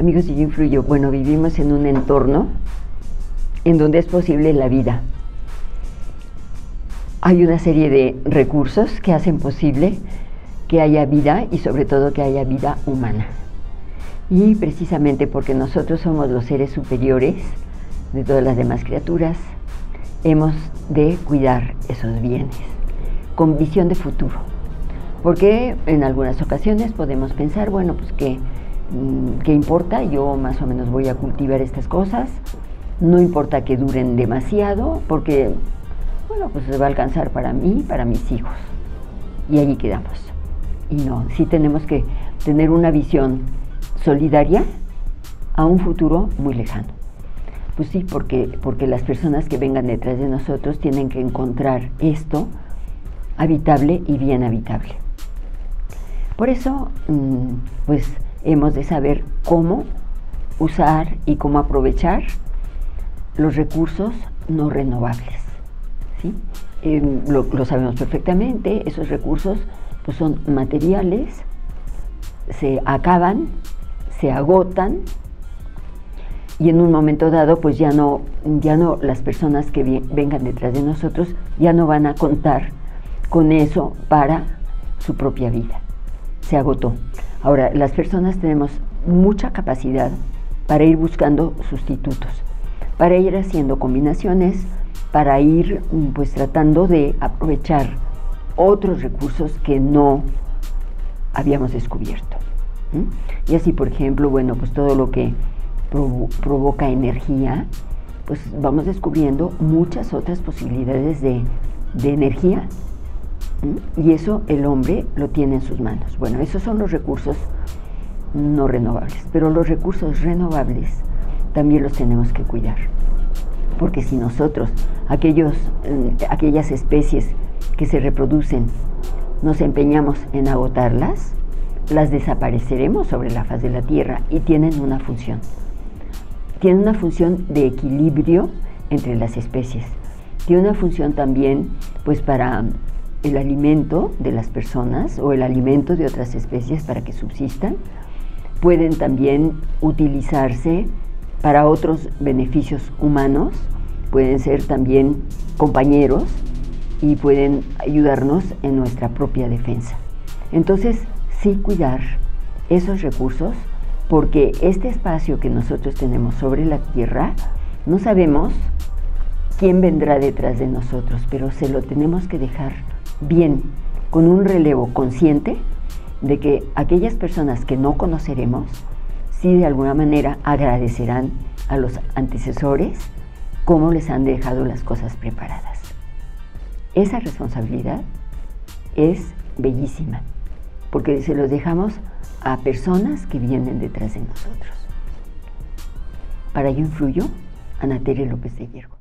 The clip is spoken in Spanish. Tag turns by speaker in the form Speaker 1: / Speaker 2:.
Speaker 1: Amigos de Yo Influyo, bueno, vivimos en un entorno en donde es posible la vida. Hay una serie de recursos que hacen posible que haya vida y sobre todo que haya vida humana. Y precisamente porque nosotros somos los seres superiores de todas las demás criaturas, hemos de cuidar esos bienes con visión de futuro. Porque en algunas ocasiones podemos pensar, bueno, pues ¿qué importa? Yo más o menos voy a cultivar estas cosas, no importa que duren demasiado, porque, bueno, pues se va a alcanzar para mí, para mis hijos, y allí quedamos. Y no, sí tenemos que tener una visión solidaria a un futuro muy lejano. Pues sí, porque las personas que vengan detrás de nosotros tienen que encontrar esto habitable y bien habitable. Por eso, pues hemos de saber cómo usar y cómo aprovechar los recursos no renovables, ¿sí? Lo sabemos perfectamente, esos recursos pues son materiales, se acaban, se agotan, y en un momento dado pues ya no las personas que vengan detrás de nosotros ya no van a contar con eso para su propia vida. Se agotó. Ahora, las personas tenemos mucha capacidad para ir buscando sustitutos, para ir haciendo combinaciones, para ir pues tratando de aprovechar otros recursos que no habíamos descubierto. Y así, por ejemplo, bueno, pues todo lo que provoca energía, pues vamos descubriendo muchas otras posibilidades de energía. Y eso el hombre lo tiene en sus manos. Bueno, esos son los recursos no renovables, pero los recursos renovables también los tenemos que cuidar, porque si nosotros, aquellas especies que se reproducen, nos empeñamos en agotarlas, las desapareceremos sobre la faz de la Tierra, y tienen una función. Tienen una función de equilibrio entre las especies. Tiene una función también pues para el alimento de las personas o el alimento de otras especies para que subsistan. Pueden también utilizarse para otros beneficios humanos, pueden ser también compañeros y pueden ayudarnos en nuestra propia defensa. Entonces, sí cuidar esos recursos, porque este espacio que nosotros tenemos sobre la Tierra, no sabemos quién vendrá detrás de nosotros, pero se lo tenemos que dejar bien, con un relevo consciente de que aquellas personas que no conoceremos, sí de alguna manera agradecerán a los antecesores cómo les han dejado las cosas preparadas. Esa responsabilidad es bellísima, porque se los dejamos a personas que vienen detrás de nosotros. Para Yo Influyo, Ana Tere López de Hierro.